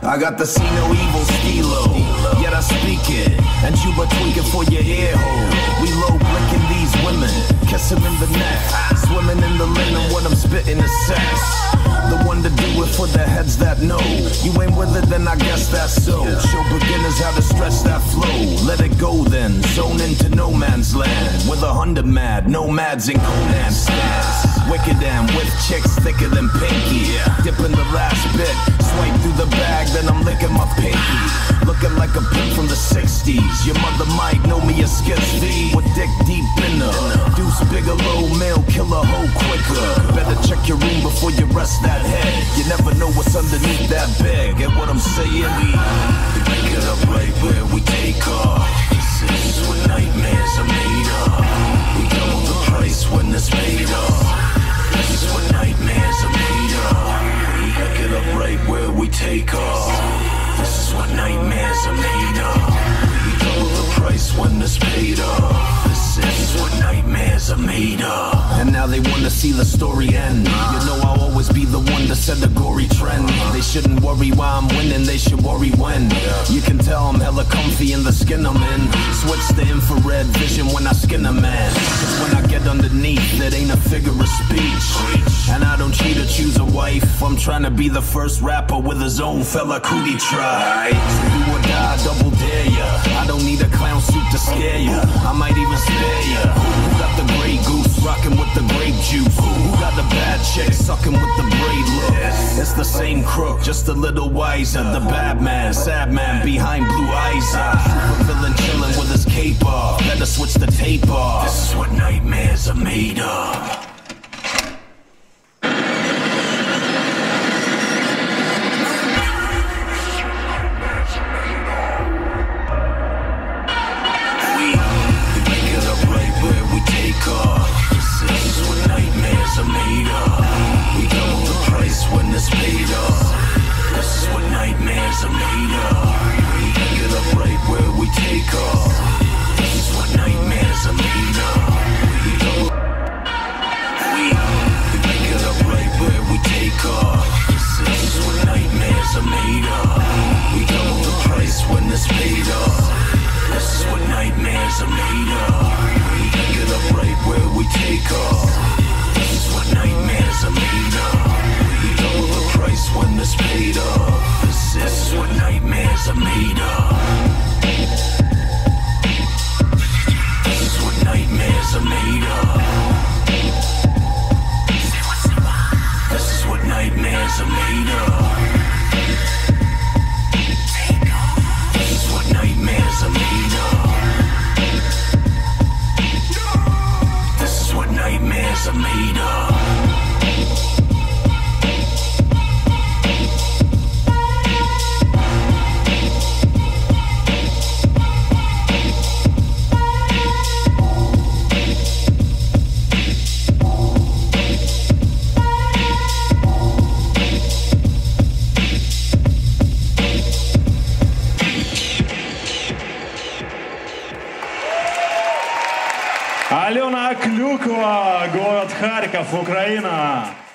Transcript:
I got the see no evil stilo, yet I speak it, and you but tweaking for your ear hole. We low blicking these women, kiss them in the neck, swimming in the linen, what I'm spitting is sex. The one to do it for the heads that know. You ain't with it, then I guess that's so. Show beginners how to stretch that flow. Let it go then, zone into no man's land. With 100 mad, nomads in Conan stance. Wicked and with chicks thicker than pinky. Dipping the last bit, swipe through the bag, then I'm licking my pinky. Looking like a pimp from the 60s. Your mother might know me as Skits V. With dick deep in her. Deuce Bigelow, male killer, hoe quicker. Better check your room before you rest that head. You never know what's underneath that bag. Get what I'm saying? We pick it up right where we take off. This is what nightmares are made of. We double the price when it's paid off. This is what nightmares are made of. We pick it up right where we take off. This is what nightmares are made of. We double the price when it's paid off. This is what nightmares are made of. And now they wanna see the story end. You know I'll always be the one to set a gory trend. They shouldn't worry why I'm winning, they should worry when. You can tell I'm hella comfy in the skin I'm in. Switch to infrared vision when I skin a man. Cause when I get underneath, it ain't a figure of speech. And I don't cheat or choose a wife. I'm trying to be the first rapper with his own fella cootie try. So do or die, double dare ya. I don't need a clown suit to scare ya. I might even spare ya. Who got the gray goose rocking with the grape juice? Who got the bad chick sucking with the braid look? It's the same crook, just a little wiser. The bad man, sad man behind blue eyes. Super villain chilling with his cape off. Better switch the tape off. This is what nightmares are made of. When it's paid off, this is what nightmares are made of. We pick it up right where we take off. This is what nightmares are made of. We pick it up right where we take off. This is what nightmares are made of. We double the price when it's paid off. This is what nightmares are made of. We pick it up right where we take off. This is what nightmares are made of. Double the price when it's paid off. This is what nightmares are made of. This is what nightmares are made of. This is what nightmares are made of. This is what nightmares are made of. This is what nightmares are made of. Алена Клюква, город Харьков, Украина.